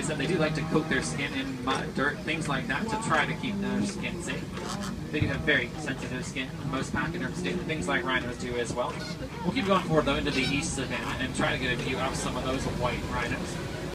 said, they do like to coat their skin in mud, dirt, things like that to try to keep their skin safe. They do have very sensitive skin. Most pachyderms do. Things like rhinos do as well. We'll keep going forward, though, into the east savanna and try to get a view of some of those white rhinos.